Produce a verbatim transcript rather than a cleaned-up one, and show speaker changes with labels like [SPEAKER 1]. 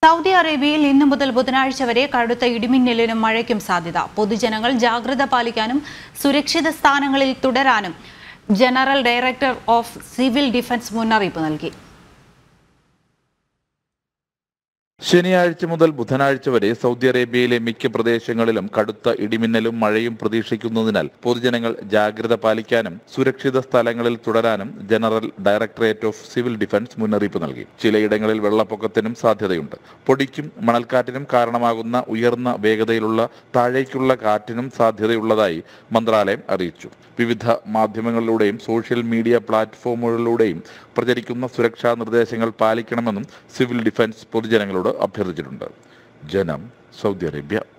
[SPEAKER 1] Saudi അറേബ്യയിൽ ഇന്നു മുതൽ ബുധനാഴ്ച വരെ കടുത്ത ഇടിമിന്നലിനും മഴയ്ക്കും സാധ്യത. പൊതുജനങ്ങൾ ജാഗ്രത പാലിക്കാനും സുരക്ഷിത സ്ഥാനങ്ങളിൽ തുടരാനും general director of civil defence മുന്നറിയിപ്പ് നൽകി.
[SPEAKER 2] ശനിയാഴ്ച മുതൽ ബുധനാഴ്ച വരെ സൗദി അറേബ്യയിലെ മിക്ക പ്രദേശങ്ങളിലും കടുത്ത ഇടിമിന്നലും മഴയും പ്രതീക്ഷിക്കുന്നതിനാൽ പൊതുജനങ്ങൾ ജാഗ്രത പാലിക്കാനും സുരക്ഷിത സ്ഥലങ്ങളിൽ തുടരാനും general directorate of civil defence മുന്നറിയിപ്പ് നൽകി. ചിലയിടങ്ങളിൽ വെള്ളപ്പൊക്കത്തിനും സാധ്യതയുണ്ട്. പൊടിക്കും മണൽക്കാറ്റിനും കാരണമാകുന്ന ഉയർന്ന വേഗതയിലുള്ള താഴേക്കുള്ള കാറ്റിനും സാധ്യതയുള്ളതായി മന്ത്രാലയം അറിയിച്ചു. വിവിധ മാധ്യമങ്ങളിലൂടെയും സോഷ്യൽ മീഡിയ പ്ലാറ്റ്ഫോമുകളിലൂടെയും പ്രചരിക്കുന്ന സുരക്ഷാ നിർദ്ദേശങ്ങൾ പാലിക്കണമെന്നും സിവിൽ ഡിഫൻസ് പൊതുജനങ്ങളോട് അഭ്യർത്ഥിച്ചിട്ടുണ്ട്. ജനം, സൗദി അറേബ്യ.